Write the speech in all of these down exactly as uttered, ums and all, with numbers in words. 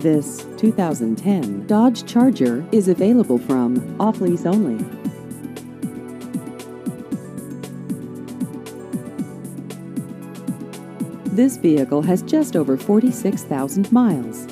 This two thousand ten Dodge Charger is available from Off Lease Only. This vehicle has just over forty-six thousand miles.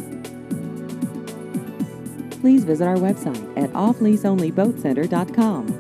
Please visit our website at off lease only boat center dot com.